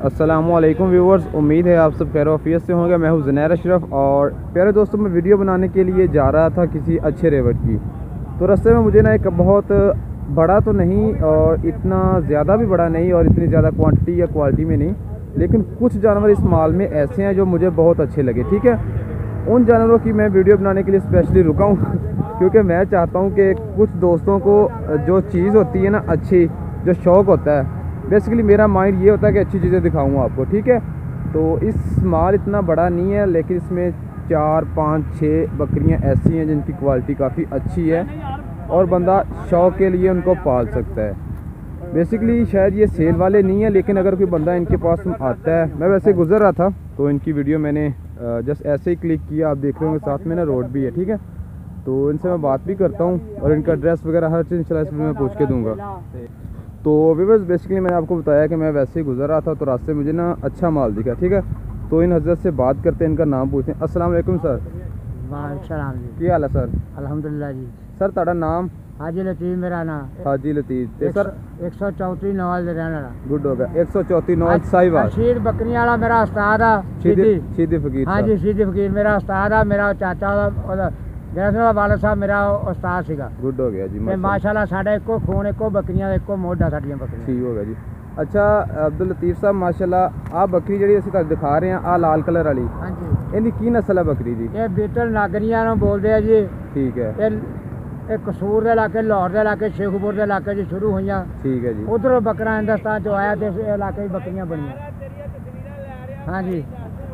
अस्सलामुअलैकुम व्यूवर्स, उम्मीद है आप सब खैर वाफियत से होंगे। मैं हूं ज़ुनैर अशरफ और प्यारे दोस्तों, मैं वीडियो बनाने के लिए जा रहा था किसी अच्छे रेवट की। तो रास्ते में मुझे ना एक बहुत बड़ा तो नहीं और इतना ज़्यादा भी बड़ा नहीं और इतनी ज़्यादा क्वांटिटी या क्वालिटी में नहीं, लेकिन कुछ जानवर इस माल में ऐसे हैं जो मुझे बहुत अच्छे लगे। ठीक है, उन जानवरों की मैं वीडियो बनाने के लिए स्पेशली रुका हूँ क्योंकि मैं चाहता हूँ कि कुछ दोस्तों को जो चीज़ होती है ना अच्छी, जो शौक़ होता है, बेसिकली मेरा माइंड ये होता है कि अच्छी चीज़ें दिखाऊँ आपको। ठीक है, तो इस माल इतना बड़ा नहीं है, लेकिन इसमें 4, 5, 6 बकरियां ऐसी हैं जिनकी क्वालिटी काफ़ी अच्छी है और बंदा शौक़ के लिए उनको पाल सकता है। बेसिकली शायद ये सेल वाले नहीं है, लेकिन अगर कोई बंदा इनके पास आता है, मैं वैसे गुजर रहा था तो इनकी वीडियो मैंने जस्ट ऐसे ही क्लिक किया। आप देख रहे होंगे साथ में ना रोड भी है। ठीक है, तो इनसे मैं बात भी करता हूँ और इनका एड्रेस वगैरह हर चीज़ इंशाल्लाह इस वीडियो में पूछ के दूँगा। तो व्यूअर्स, बेसिकली मैंने आपको बताया कि मैं वैसे ही गुजर रहा था तो रास्ते में मुझे ना अच्छा माल दिखा। ठीक है, तो इन हज़रत से बात करते हैं, इनका नाम पूछते हैं। अस्सलाम वालेकुम सर। वालेकुम जी। क्या हाल है सर? अल्हम्दुलिल्लाह जी। सर ताड़ा नाम? हाजी लतीफ़ मेरा नाम। हाजी लतीफ़ ते सर 134 नवाज रहने वाला। गुड हो गया। 134 नवाज साहिवाल। शीर बकरियां वाला मेरा उस्ताद है। सीधी फकीर। हाँ जी, सीधी फकीर मेरा उस्ताद है। मेरा चाचा वाला साहब मेरा उस्ताद सीगा। गुड हो गया जी। माशाल्लाह साढ़े एको खून, एको बकरियां, एको मोढ़ा साड़ियां बकरियां। ठीक हो गया जी। अच्छा अब्दुल लतीफ़ साहब, माशाल्लाह आ बकरी जी असीं तुहानूं दिखा रहे हैं, आ लाल कलर वाली, हाँ जी, इहदी की नस्ल है बकरी जी? ये बीटल नागरियां नूं बोलदे आ जी। ठीक है, ये कसूर के इलाके, लाहौर के इलाके, शेखपुर के इलाके जी शुरू हुई। ठीक है जी। उधर बकरा हिंदुस्तान जो आया तो इस इलाके की बकरियां बनिया। हाँ जी,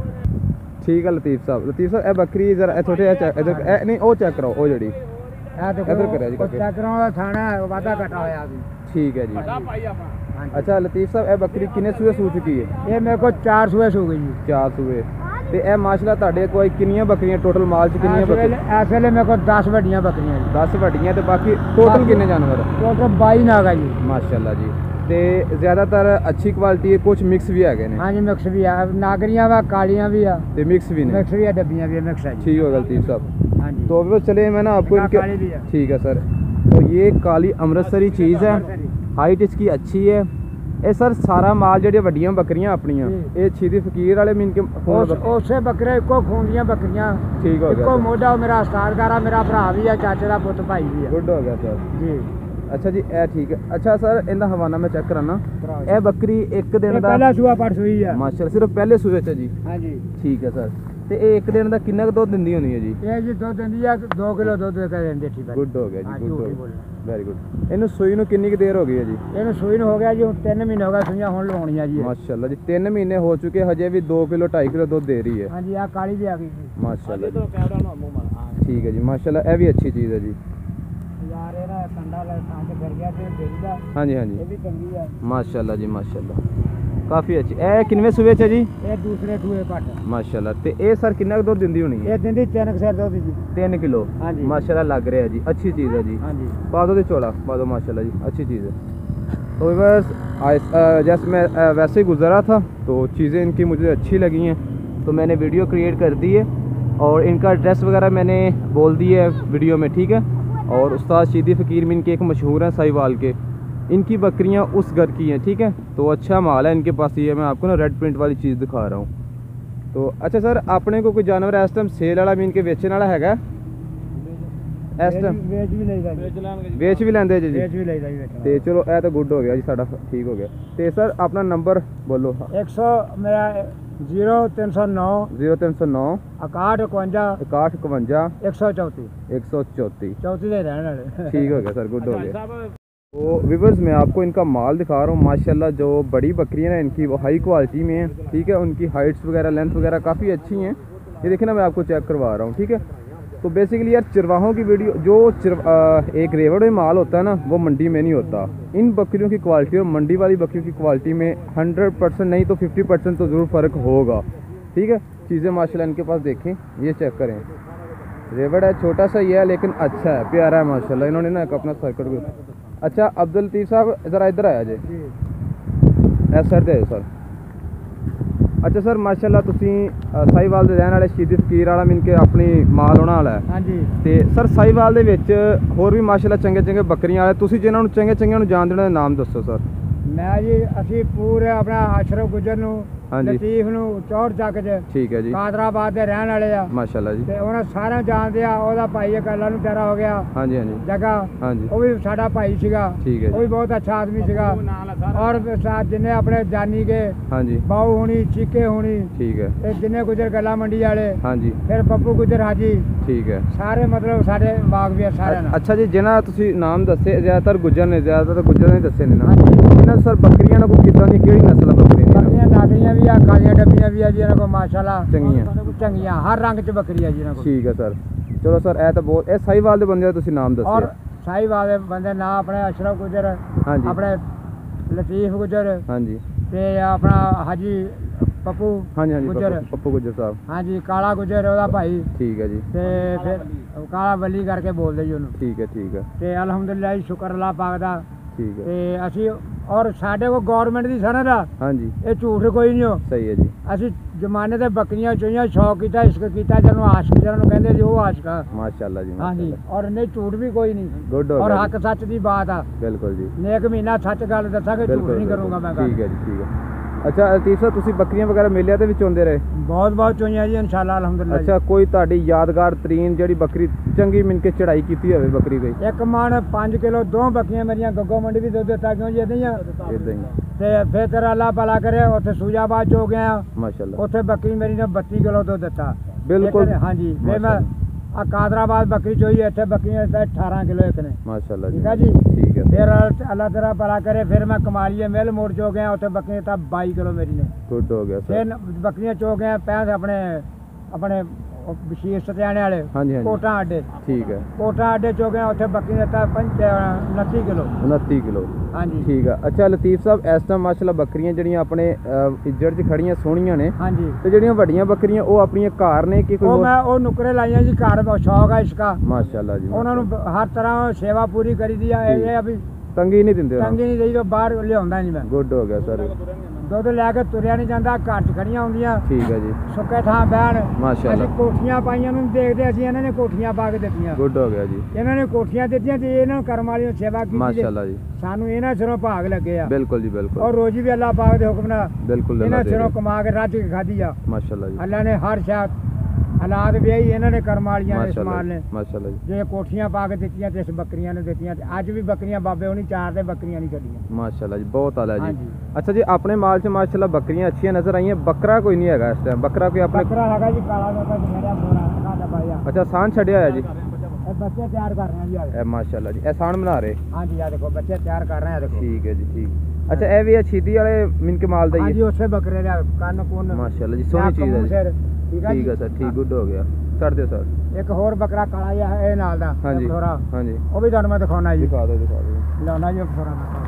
ठीक है लतीफ़ साहब। लतीफ़ साहब, ए बकरी जरा थोड़े इधर नहीं, ओ चेक कराओ, ओ जड़ी इधर करा जी चेक कराओ, थाना वादा कटा होया अभी। ठीक है जी। अच्छा लतीफ़ साहब, ए बकरी किन्ने सूए सू चुकी है? ये मेरे को 4 सूए सू गई जी। 4 सूए। ते ए माशाल्लाह तुहाडे कोई किन्नियां बकरियां टोटल माल च किन्नियां बकरियां? इस वेले मेरे को 10 वड्डियां बकरियां जी। 10 वड्डियां ते बाकी टोटल किन्ने जानवर? टोटल 22 नाग है जी। माशाल्लाह जी। ते ज़्यादातर अच्छी क्वालिटी है, कुछ मिक्स भी है? हाँ जी, मिक्स भी है, नागरियां वा कालियां भी है ते मिक्स भी ने? मिक्स भी है, डब्बियां भी है, मिक्स है। ठीक हो गया लतीफ़ साहब। हाँ जी, तो अभी चले मैं ना आपको इनके। ठीक है सर, तो ये काली अमृतसरी चीज़ है, हाइट इसकी अच्छी है। ये सर सारा माल जो वड्डियां बकरियां अपनियां, ये सीधी फकीर वाले मीन के उससे बकरे एको खून दियां बकरियां। ठीक हो गया। एको मोढ़ा मेरा उस्तादगारा, मेरा भरा भी है, चाचे का पुत भाई भी है। गुड हो गया सर जी। अच्छा जी, ए ठीक है। अच्छा सर, इनका हवाना मैं चेक कराना। ए बकरी एक दिन दा पहला सूआ पड़ सुई है। माशाल्लाह, सिर्फ पहले सूए च जी? हाँ जी। ठीक है सर। ते ए एक दिन दा कितना दुध दिंदी होनी है जी? ये जी दुध दिंदी है 2 किलो दुध देंदी। ठीक है, गुड हो गया जी, गुड हो गया, वेरी गुड। इन्हू सूई नू कितनी देर हो गई है जी? इन्हू सूई नू हो गया जी 3 महीने हो गए, सुइयां हुण लवाउणियां जी। माशाल्लाह जी, 3 महीने हो चुके, हजे भी 2 किलो 2.5 किलो दुध दे रही है। हाँ जी, आ काली भी आ गई जी। माशाल्लाह जी। ठीक है जी, माशाल्लाह, ये भी अच्छी चीज़ है जी। यार ये ना कंडा लगा के फिर गया ते बेचदा। हाँ जी, हाँ जी, ये भी चंगी है माशाल्लाह जी, माशाल्लाह, काफ़ी अच्छी। ए किनवे सूबे च जी? ये दूसरे सूए पट। माशाल्लाह। ते ए सर कितना दुध दिंदी होनी है? ये दिंदी 3 सिर दुध जी। 3 किलो? हाँ जी, माशाल्लाह लग रहा है जी, अच्छी चीज़ है जी। हाँ जी, पादो दे चौड़ा पादो, माशाल्लाह जी, अच्छी चीज़ है। तो बस जैसे मैं वैसे ही गुजरा था तो चीज़ें इनकी मुझे अच्छी लगी हैं, तो मैंने वीडियो क्रिएट कर दी है और इनका एड्रेस वगैरह मैंने बोल दिया है वीडियो में। ठीक है, और उस्ताद सीधी फ़कीर में इनके एक मशहूर हैं साहिवाल के, इनकी बकरियां उस घर की हैं। ठीक है, तो अच्छा माल है इनके पास। ये मैं आपको ना रेड प्रिंट वाली चीज़ दिखा रहा हूँ। तो अच्छा सर, अपने को कोई जानवर इस टाइम सेल वाला मीन के बेचने वाला हैगा इस टाइम? बेच भी लेगा, बेच भी लेंदे जी? बेच भी लेगा। ते चलो ए तो गुड हो गया जी, साडा ठीक हो गया। ते सर अपना नंबर बोलो। 100 मेरा 0309 0309 61 51 61 134 134 34 दे रहने वाले। ठीक हो गया सर, गुड हो गया। तो व्यूअर्स, मैं आपको इनका माल दिखा रहा हूँ। माशाल्लाह जो बड़ी बकरियाँ हैं इनकी वो हाई क्वालिटी में है। ठीक है, उनकी हाइट्स वगैरह, लेंथ वगैरह काफ़ी अच्छी हैं। ये देखिए ना, मैं आपको चेक करवा रहा हूँ। ठीक है, तो बेसिकली यार चिरवाहों की वीडियो, जो एक रेवड़ में माल होता है ना, वो मंडी में नहीं होता। इन बकरियों की क्वालिटी और मंडी वाली बकरियों की क्वालिटी में 100% नहीं तो 50% तो ज़रूर फ़र्क होगा। ठीक है, चीज़ें माशाल्लाह इनके पास देखें, ये चेक करें। रेवड़ है, छोटा सा ही है लेकिन अच्छा है, प्यारा है माशाल्लाह। इन्होंने ना एक अपना सर्कट। अच्छा अब्दुल लतीफ़ साहब, ज़रा इधर आया जी, सर दे सर। अच्छा सर, माशाल्लाह तुसी साहिवाल दे रहने वाले, सीधी फकीर वाला मीन के अपनी माल होने वाला है। हाँ जी। ते सर साहिवाल दे विच होर भी माशाल्लाह चंगे चंगे बकरियां वाले, तुसी जिन्हां नूं चंगे चंगे नूं जानदे उन्हां दे नाम दसो सर। ਮੈਂ ਜੀ ਅਸੀਂ ਪੂਰੇ ਆਪਣਾ ਅਸ਼ਰਫ ਗੁੱਜਰ ਨੂੰ ਹਾਂਜੀ। ਲਤੀਫ ਨੂੰ ਚੌੜ ਚੱਕ 'ਚ ਠੀਕ ਹੈ ਜੀ, ਕਾਦਰਾਬਾਦ ਦੇ ਰਹਿਣ ਵਾਲੇ ਆ ਮਾਸ਼ਾਅੱਲਾ ਜੀ। ਤੇ ਉਹਨਾਂ ਸਾਰਿਆਂ ਜਾਣਦੇ ਆ। ਉਹਦਾ ਭਾਈ ਇੱਕ ਅੱਲਾ ਨੂੰ ਪਿਆਰਾ ਹੋ ਗਿਆ ਹਾਂਜੀ ਹਾਂਜੀ ਜਗਾ, ਹਾਂਜੀ, ਉਹ ਵੀ ਸਾਡਾ ਭਾਈ ਸੀਗਾ। ਠੀਕ ਹੈ ਉਹ ਵੀ ਜੀ, ਬਹੁਤ ਅੱਛਾ ਆਦਮੀ ਸੀਗਾ। ਔਰ ਸਾਥ ਜਿੰਨੇ ਆਪਣੇ ਜਾਨੀ ਕੇ ਹਾਂਜੀ, ਬਾਊ ਹੋਣੀ, ਚੀਕੇ ਹੋਣੀ, ਠੀਕ ਹੈ, ਤੇ ਜਿੰਨੇ ਗੁੱਜਰ ਗੱਲਾ ਮੰਡੀ ਵਾਲੇ, ਹਾਂਜੀ, ਫਿਰ ਪੱਪੂ ਗੁੱਜਰ ਹਾਜੀ, ਠੀਕ ਹੈ। ਸਾਰੇ ਮਤਲਬ ਸਾਡੇ ਬਾਗ ਵੀ ਆ ਸਾਰਿਆਂ ਨਾਲ। ਅੱਛਾ ਜੀ, ਜਿਹਨਾਂ ਤੁਸੀਂ ਨਾਮ ਦੱਸੇ ਜ਼ਿਆਦਾਤਰ ਗੁੱਜਰ ਨੇ, ਜ਼ਿਆਦਾਤਰ ਗੁੱਜਰ ਨੇ ਦੱਸੇ ਨੇ ਨਾ। ਹਾਂਜੀ। ਇਹਨਾਂ ਸਰ ਬੱਕਰੀਆਂ ਨਾਲ ਕੋਈ ਕਿੱਦਾਂ ਦੀ ਕਿਹੜੀ ਨਸਲ ਆ ਬੱਕਰੀ ਦੀ? ਬੱਕਰੀਆਂ ਨਾਗਰੀਆਂ ਵੀ ਆ, ਕਾਲੀਆਂ ਡੱਬੀਆਂ ਵੀ ਆ ਜੀ ਇਹਨਾਂ ਕੋਲ ਮਾਸ਼ਾਅੱਲਾ। ਚੰਗੀਆਂ। ਚੰਗੀਆਂ ਹਰ ਰੰਗ 'ਚ ਬੱਕਰੀ ਆ ਜੀ ਇਹਨਾਂ ਕੋਲ। ਠੀਕ ਹੈ ਸਰ। ਚਲੋ ਸਰ, ਇਹ ਤਾਂ ਬਹੁਤ, ਇਹ ਸਾਹੀਵਾਲ ਦੇ ਬੰਦੇ ਦਾ ਤੁਸੀਂ ਨਾਮ ਔਰ ਦੱਸਿਆ। ਸਾਹੀਵਾਲ ਦੇ ਬੰਦੇ ਨਾਂ ਆਪਣੇ ਅਸ਼ਰਫ ਗੁੱਜਰ, ਹਾਂਜੀ, ਆਪਣੇ ਲਤੀਫ ਗੁੱਜਰ, ਹਾਂਜੀ, ਤੇ ਆਪਣਾ ਹਾਜੀ ਪੱਪੂ ਹਾਂਜੀ, ਹਾਂਜੀ, ਗੁੱਜਰ, ਪੱਪੂ ਗੁੱਜਰ ਸਾਹਿਬ। ਹਾਂਜੀ ਕਾਲਾ ਗੁੱਜਰ ਉਹਦਾ ਭਾਈ, ਠੀਕ ਹੈ ਜੀ, ਤੇ ਫਿਰ ਕਾਲਾ ਬੱਲੀ ਕਰਕੇ ਬੋਲਦੇ ਜੀ ਉਹਨੂੰ। ਠੀਕ ਹੈ, ਠੀਕ ਹੈ, ਤੇ ਅਲਹਮਦੁਲਿਲਾ ਜੀ, ਸ਼ੁਕਰ ਅੱਲਾਹ ਪਾਕ ਦਾ। ਠੀਕ ਹੈ, ਤੇ ਅਸੀਂ ਔਰ ਸਾਡੇ ਕੋਲ ਗਵਰਨਮੈਂਟ ਦੀ ਸਨਦ ਆ, ਹਾਂਜੀ, ਇਹ ਝੂਠ ਕੋਈ ਨਹੀਂ ਹੋ। ਸਹੀ ਹੈ ਜੀ, ਅਸੀਂ ਜ਼ਮਾਨੇ ਤੇ ਬੱਕਰੀਆਂ ਚੋਈਆਂ, ਸ਼ੌਕ ਕੀਤਾ, ਇਸ਼ਕ ਕੀਤਾ, ਜਿਹਨੂੰ ਆਸ਼ਕ ਜਿਹਨਾਂ ਨੂੰ ਕਹਿੰਦੇ ਜੀ ਉਹ ਆਸ਼ਕ ਆ। ਮਾਸ਼ਾਅੱਲਾ ਜੀ, ਹਾਂਜੀ, ਮਾਸ਼ਾਅੱਲਾ, ਔਰ ਨਹੀਂ ਝੂਠ ਵੀ ਕੋਈ ਨਹੀਂ, ਗੁੱਡ ਹੋ ਔਰ ਗਿਆ ਹੱਕ ਸੱਚ ਦੀ ਬਾਤ ਆ। ਜੀ। ਬਿਲਕੁਲ ਜੀ, ਨੇਕ ਮਹੀਨਾ ਸੱਚ ਗੱਲ ਦੱਸਾਂਗੇ, ਝੂਠ ਬਿਲਕੁਲ, ਨਹੀਂ ਕਰੂੰਗਾ ਮੈਂ ਗੱਲ। ਠੀਕ ਹੈ ਜੀ, ਠੀਕ ਹੈ। ਅੱਛਾ ਲਤੀਫ ਸਾਹਿਬ, ਤੁਸੀਂ ਬੱਕਰੀਆਂ ਵਗੈਰਾ ਮੇਲਿਆਂ ਦੇ ਵਿੱਚ ਆਉਂਦੇ ਰਹੇ? ਬਹੁਤ ਬਹੁਤ ਚੋਈਆਂ ਜੀ ਇਨਸ਼ਾਅੱਲਾ ਅਲਹਮਦੁਲਿਲਾ ਜੀ। ਅੱਛਾ, ਕੋਈ ਤੁਹਾਡੀ ਯਾਦਗਾਰ ਤਰੀਨ ਜਿਹੜੀ ਬੱਕਰੀ ਚੰਗੀ ਮਿਲ ਕੇ ਚੜਾਈ ਕੀਤੀ ਹੋਵੇ ਬੱਕਰੀ ਕੋਈ? ਇੱਕ ਮਣ 5 ਕਿਲੋ 2 ਬੱਕਰੀਆਂ ਮੇਰੀਆਂ ਗੱਗੋ ਮੰਡੀ ਵੀ ਦੁੱਧ ਦਿੱਤਾ, ਕਿਉਂ ਜੀ ਇਦਾਂ ਹੀ ਆ। ਇਦਾਂ ਹੀ, ਤੇ ਫਿਰ ਤੇਰਾ ਅੱਲਾ ਭਲਾ ਕਰੇ, ਉੱਥੇ ਸੂਜਾਬਾਦ ਚ ਹੋ ਗਿਆ, ਮਾਸ਼ਾਅੱਲਾ, ਉੱਥੇ ਬੱਕਰੀ ਮੇਰੀ ਨੇ 32 ਕਿਲੋ ਦੁੱਧ ਦਿੱਤਾ। ਬਿਲਕੁਲ। ਇੱਕ ਨੇ- ਹਾਂਜੀ, ਫਿਰ ਮੈਂ ਆ ਕਾਦਰਾਬਾਦ ਬੱਕਰੀ ਚੋਈ, ਇੱਥੇ ਬੱਕਰੀਆਂ ਦਿੱਤਾ 18 ਕਿਲੋ ਇੱਕ ਨੇ। ਮਾਸ਼ਾਅੱਲਾ ਜੀ, ਠੀਕ ਹੈ ਜੀ। ਠੀਕ ਹੈ, ਫਿਰ ਅੱਲਾ ਤੇਰਾ ਭਲਾ ਕਰੇ, ਫਿਰ ਮੈਂ ਕਮਾਲੀਏ ਮਿਲ ਮੋੜ ਚੋ ਗਿਆ, ਉੱਥੇ ਬੱਕਰੀਆਂ ਦਿੱਤਾ 22 ਕਿਲੋ ਮੇਰੀ ਨੇ। ਗੁੱਡ ਹੋ ਗਿਆ ਫਿਰ ਸਰ। ਬੱਕਰੀਆਂ ਚੋ ਗਿਆ 65 ਆਪਣੇ ਉਹ ਵਿਸ਼ੇਸ਼ ਸਤਿਆਣੇ ਵਾਲੇ ਹਾਂਜੀ, ਹਾਂਜੀ, ਕੋਟਾਂ ਅੱਡੇ, ਠੀਕ ਹੈ, ਕੋਟਾਂ ਅੱਡੇ ਚੋ ਗਿਆ, ਉੱਥੇ ਬੱਕਰੀਆਂ ਦਿੱਤਾ 29 ਕਿਲੋ। 29 ਕਿਲੋ, ਹਾਂਜੀ ਠੀਕ ਆ। ਅੱਛਾ ਲਤੀਫ ਸਾਹਿਬ, ਇਸ ਟਾਈਮ ਮਾਸ਼ਾਅੱਲਾ ਬੱਕਰੀਆਂ ਜਿਹੜੀਆਂ ਆਪਣੇ ਇੱਜੜ 'ਚ ਖੜੀਆਂ ਸੋਹਣੀਆਂ ਨੇ, ਹਾਂਜੀ। ਤੇ ਜਿਹੜੀਆਂ ਵੱਡੀਆਂ ਬੱਕਰੀਆਂ ਉਹ ਆਪਣੀਆਂ ਘਰ ਨੇ ਕਿ ਕੋਈ ਉਹ ਹੋਰ? ਮੈਂ ਉਹ ਨੁਕਰੇ ਲਾਈਆਂ ਜੀ, ਘਰ ਸ਼ੌਕ ਆ ਇਸ਼ਕਾ, ਮਾਸ਼ਾਅੱਲਾ ਜੀ, ਉਹਨਾਂ ਨੂੰ ਹਰ ਤਰ੍ਹਾਂ ਸੇਵਾ ਪੂਰੀ ਕਰੀਦੀ ਆ। ਇਹ ਆ ਵੀ ਤੰਗੀ ਨਹੀਂ ਦਿੰਦੇ ਤੰਗੀ ਨਹੀਂ ਦੇਈ, ਬਾਹਰ ਲਿਆਉਂਦਾ ਨਹੀਂ ਮੈਂ। ਗੁੱਡ ਹੋ ਗਿਆ ਸਰ, ਦੁੱਧ ਲੈ ਕੇ ਤੁਰਿਆ ਨਹੀਂ ਜਾਂਦਾ, ਘਰ 'ਚ ਖੜੀਆਂ ਹੁੰਦੀਆਂ, ਠੀਕ ਹੈ ਜੀ, ਸੁੱਕੇ ਥਾਂ ਬਹਿਣ। ਮਾਸ਼ਾਅੱਲਾ, ਅਸੀਂ ਕੋਠੀਆਂ ਪਾਈਆਂ ਨੂੰ ਦੇਖਦੇ, ਅਸੀਂ ਇਹਨਾਂ ਨੇ ਕੋਠੀਆਂ ਪਾ ਕੇ ਦਿੱਤੀਆਂ, ਗੁੱਡ ਹੋ ਗਿਆ ਜੀ, ਇਹਨਾਂ ਨੇ ਕੋਠੀਆਂ ਦਿੱਤੀਆਂ, ਤੇ ਇਹਨਾਂ ਨੂੰ ਕਰਮ ਵਾਲਿਆਂ ਸੇਵਾ ਕੀਤੀ, ਮਾਸ਼ਾਅੱਲਾ ਜੀ, ਸਾਨੂੰ ਇਹਨਾਂ ਸਿਰੋਂ ਭਾਗ ਲੱਗੇ ਆ। ਬਿਲਕੁਲ ਜੀ, ਬਿਲਕੁਲ, ਔਰ ਰੋਜੀ ਵੀ ਅੱਲਾਹ ਪਾਕ ਦੇ ਹੁਕਮ ਨਾਲ ਬਿਲਕੁਲ ਇਹਨਾਂ ਅੱਲਾ ਦੇ ਸਿਰੋਂ ਰਹੇ। ਕਮਾ ਕੇ ਰੱਜ ਕੇ ਖਾਧੀ ਆ। ਮਾਸ਼ਾਅੱਲਾ ਜੀ, ਅੱਲਾ ਨੇ ਹਰ ਸ਼ਾਇਦ ਹਾਲਾਤ ਵੀ ਇਹਨਾਂ ਨੇ ਕਰਮ ਵਾਲੀਆਂ ਨੇ ਮਾਸ਼ਾਅੱਲਾ ਸਮਾਨ ਨੇ, ਜੀ, ਮਾਸ਼ਾਅੱਲਾ ਜੀ, ਜੇ ਕੋਠੀਆਂ ਪਾ ਕੇ ਦਿੱਤੀਆਂ ਤੇ ਇਸ ਬੱਕਰੀਆਂ ਨੇ ਦਿੱਤੀਆਂ, ਤੇ ਅੱਜ ਵੀ ਬੱਕਰੀਆਂ ਬਾਬੇ ਹੋਣੀ 4 ਤੇ ਬੱਕਰੀਆਂ ਨਹੀਂ ਛੱਡੀਆਂ। ਮਾਸ਼ਾਅੱਲਾ ਜੀ, ਬਹੁਤ ਆਲਾ ਜੀ। ਹਾਂਜੀ। ਅੱਛਾ ਜੀ, ਆਪਣੇ ਮਾਲ 'ਚ ਮਾਸ਼ਾਅੱਲਾ ਬੱਕਰੀਆਂ ਅੱਛੀਆਂ ਨਜ਼ਰ ਆਈਆਂ, ਬੱਕਰਾ ਕੋਈ ਨਹੀਂ ਹੈਗਾ ਇਸ ਟਾਈਮ? ਬੱਕਰਾ ਕੋਈ ਆਪਣੇ? ਬੱਕਰਾ ਹੈਗਾ ਜੀ ਕਾਲਾ ਦਾ, ਮੇਰਾ ਬੋਰਾ ਸਾਡਾ ਭਾਈਆ। ਅੱਛਾ, ਸਾਨ ਛੱਡਿਆ ਹੋਇਆ ਜੀ, ਇਹ ਬੱਚੇ ਤਿਆਰ ਕਰ ਰਹੇ ਆ ਜੀ ਅੱਜ। ਇਹ ਮਾਸ਼ਾਅੱਲਾ ਜੀ, ਇਹ ਸਾਨ ਬਣਾ ਰਹੇ? ਹਾਂਜੀ ਆ ਦੇਖੋ ਬੱਚੇ ਤਿਆਰ ਕਰ ਰਹੇ ਆ ਦੇਖੋ। ਠੀਕ ਹੈ ਜੀ, ਠੀਕ। ਅੱਛਾ, ਇਹ ਵੀ ਹੈ ਸ਼ੀਦੀ ਵਾਲੇ ਮਿੰਕੇ ਮਾਲ ਦਾ ਹੀ ਹਾਂਜੀ ਹੈ? ਉਸੇ ਬੱਕਰੇ ਦਾ ਕੰਨ ਕੁੰਨ ਮਾਸ਼ਾਅੱਲਾ ਜੀ, ਸੋਹਣੀ ਚੀਜ਼ ਹੈ ਜੀ। ਠੀਕ ਹੈ ਠੀਕ ਹੈ ਸਰ, ਠੀਕ, ਗੁੱਡ ਹੋ ਗਿਆ। ਛੱਡ ਦਿਓ ਸਰ। ਇੱਕ ਹੋਰ ਬੱਕਰਾ ਕਾਲਾ ਜਿਹਾ ਹੈ ਇਹ ਨਾਲ ਦਾ, ਹਾਂਜੀ, ਥੋੜਾ ਹਾਂਜੀ, ਉਹ ਵੀ ਤੁਹਾਨੂੰ ਮੈਂ ਦਿਖਾਉਣਾ ਜੀ। ਦਿਖਾ ਦਿਓ, ਦਿਖਾ ਦਿਓ, ਲਾਉਣਾ ਜੀ ਥੋੜਾ ਮੈਂ।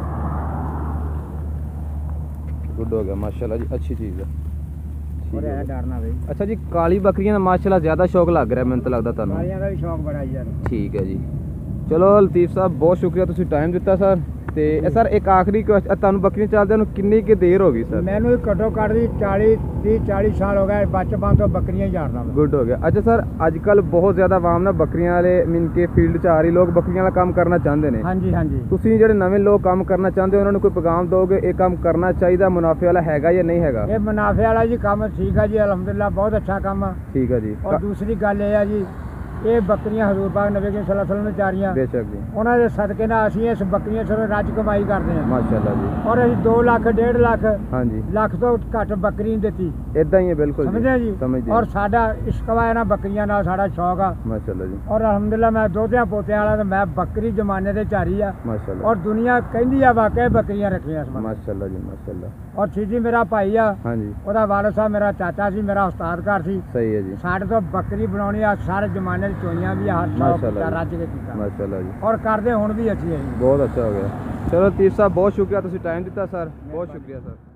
ਗੁੱਡ ਹੋ ਗਿਆ ਮਾਸ਼ਾਅੱਲਾ ਜੀ, ਅੱਛੀ ਚੀਜ਼ ਹੈ। ਠੀਕ ਹੋਰ ਹੈ ਇਹ ਜੀ। ਡਰਨਾ ਬਈ, ਅੱਛਾ ਜੀ, ਕਾਲੀ ਬੱਕਰੀਆਂ ਦਾ ਮਾਸ਼ਾਅੱਲਾ ਜ਼ਿਆਦਾ ਸ਼ੌਕ ਲੱਗ ਰਿਹਾ ਮੈਨੂੰ ਤਾਂ ਲੱਗਦਾ ਤੁਹਾਨੂੰ। ਕਾਲੀਆਂ ਦਾ ਵੀ ਸ਼ੌਕ ਬੜਾ ਜੀ ਯਾਰ। ਠੀਕ ਹੈ ਜੀ, ਚਲੋ ਲਤੀਫ ਸਾਹਿਬ, ਬਹੁਤ ਸ਼ੁਕਰੀਆ, ਤੁਸੀਂ ਟਾਈਮ ਦਿੱਤਾ ਸਰ। ਤੇ ਇਹ ਸਰ ਇੱਕ ਆਖਰੀ ਕੁਐਸਚਨ, ਤੁਹਾਨੂੰ ਬੱਕਰੀਆਂ ਚਾਲਦਿਆਂ ਨੂੰ ਕਿੰਨੀ ਕੁ ਦੇਰ ਹੋ ਗਈ ਸਰ? ਮੈਨੂੰ ਘੱਟੋ ਘੱਟ ਦੀ 40 ਸਾਲ ਹੋ ਗਏ, ਬਚਪਨ ਤੋਂ ਬੱਕਰੀਆਂ ਹੀ ਚਾਰਦਾ ਮੈਂ। ਗੁੱਡ ਹੋ ਗਿਆ। ਅੱਛਾ ਸਰ, ਅੱਜ ਕੱਲ ਬਹੁਤ ਜ਼ਿਆਦਾ ਆਵਾਮ ਨਾ ਬੱਕਰੀਆਂ ਵਾਲੇ ਮਿਲ ਕੇ ਫੀਲਡ 'ਚ ਆ ਰਹੀ, ਲੋਕ ਬੱਕਰੀਆਂ ਵਾਲਾ ਕੰਮ ਕਰਨਾ ਚਾਹੁੰਦੇ ਨੇ। ਹਾਂਜੀ ਹਾਂਜੀ। ਤੁਸੀਂ ਜਿਹੜੇ ਨਵੇਂ ਲੋਕ ਕੰਮ ਕਰਨਾ ਚਾਹੁੰਦੇ ਹੋ ਉਹਨਾਂ ਨੂੰ ਕੋਈ ਪੈਗਾਮ ਦੋਗੇ, ਇਹ ਕੰਮ ਕਰਨਾ ਚਾਹੀਦਾ, ਮੁਨਾਫੇ ਵਾਲਾ ਹੈਗਾ ਜਾਂ ਨਹੀਂ ਹੈਗਾ? ਇਹ ਮੁਨਾਫੇ ਵਾਲਾ ਜੀ ਕੰਮ ਠੀਕ ਹੈ ਜੀ, ਅਲਹਮਦੁਲਿਲਾ ਬਹੁਤ ਅੱਛਾ ਕੰਮ ਆ। ਠੀਕ ਹੈ ਜੀ, ਔਰ ਦੂਸਰੀ ਗੱਲ ਇਹ ਆ ਜੀ, ਇਹ ਬੱਕਰੀਆਂ ਹਜ਼ੂਰ ਪਾਕ ਨਬੀ ਕਰੀਮ ਸੱਲੱਲਾਹੁ ਅਲੈहि ਵਸੱਲਮ ਨੇ ਚਾਰੀਆਂ, ਬੇਸ਼ੱਕ ਜੀ, ਉਹਨਾਂ ਦੇ ਸਦਕੇ ਨਾਲ ਅਸੀਂ ਇਸ ਬੱਕਰੀਆਂ ਸਿਰੋਂ ਰੱਜ ਕਮਾਈ ਕਰਦੇ ਹਾਂ। ਮਾਸ਼ਾਅੱਲਾ ਜੀ, ਔਰ ਅਸੀਂ 2 ਲੱਖ 1.5 ਲੱਖ ਹਾਂਜੀ, ਲੱਖ ਤੋਂ ਘੱਟ ਬੱਕਰੀ ਨਹੀਂ ਦਿੱਤੀ, ਇਦਾਂ ਹੀ ਹੈ, ਬਿਲਕੁਲ ਸਮਝਿਆ ਜੀ। ਸਮਝਦੇ ਔਰ ਸਾਡਾ ਇਸ਼ਕਵਾ ਇਹਨਾਂ ਬੱਕਰੀਆਂ ਨਾਲ ਸਾਡਾ ਸ਼ੌਕ ਆ। ਮਾਸ਼ਾਅੱਲਾ ਜੀ, ਔਰ ਅਲਹਮਦੁਲਿਲਾ ਮੈਂ ਦੋਤਿਆਂ ਪੋਤਿਆਂ ਵਾਲਾ, ਤੇ ਮੈਂ ਬੱਕਰੀ ਜ਼ਮਾਨੇ ਦੇ ਝਾਰੀ ਆ। ਮਾਸ਼ਾਅੱਲਾ, ਔਰ ਦੁਨੀਆ ਕਹਿੰਦੀ ਆ ਵਾਕਿਆ ਬੱਕਰੀਆਂ ਰੱਖੀਆਂ ਇਸ ਵਾਰ। ਮਾਸ਼ਾਅੱਲਾ ਜੀ, ਮਾਸ਼ਾਅੱਲਾ, ਔਰ ਚੀਜੀ ਮੇਰਾ ਭਾਈ ਆ, ਹਾਂਜੀ, ਉਹਦਾ ਵਾਲਦ ਸਾਹਿਬ ਮੇਰਾ ਚਾਚਾ ਸੀ, ਮੇਰਾ ਉਸਤਾਦ ਘਰ ਸੀ। ਸਹੀ ਹੈ ਜੀ, ਸਾਡੇ ਤੋਂ ਬੱਕਰੀ ਬਣਾਉਣੀ ਆ ਸਾਰੇ ਜ਼ਮਾਨੇ ਦੀ ਚੋਈਆਂ ਵੀ ਆ, ਹਰ ਸ਼ੌਕ ਮਾਸ਼ਾਅੱਲਾ ਦਾ ਜੀ। ਰੱਜ ਕੇ ਕੀਤਾ, ਮਾਸ਼ਾਅੱਲਾ ਜੀ, ਔਰ ਕਰਦੇ ਹੁਣ ਵੀ ਅੱਛੀ ਹੈ ਜੀ। ਬਹੁਤ ਅੱਛਾ ਹੋ ਗਿਆ। ਚਲੋ ਲਤੀਫ ਸਾਹਿਬ, ਬਹੁਤ ਸ਼ੁਕਰੀਆ, ਤੁਸੀਂ ਟਾਈਮ ਦਿੱਤਾ ਸਰ, ਬਹੁਤ ਸ਼ੁਕਰੀਆ ਸਰ।